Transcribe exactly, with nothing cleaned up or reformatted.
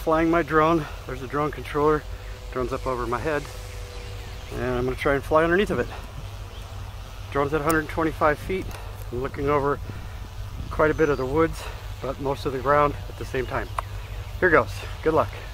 flying my drone. There's a drone controller. Drone's up over my head. And I'm going to try and fly underneath of it. Drone's at one hundred twenty-five feet. I'm looking over quite a bit of the woods, but most of the ground at the same time. Here goes. Good luck.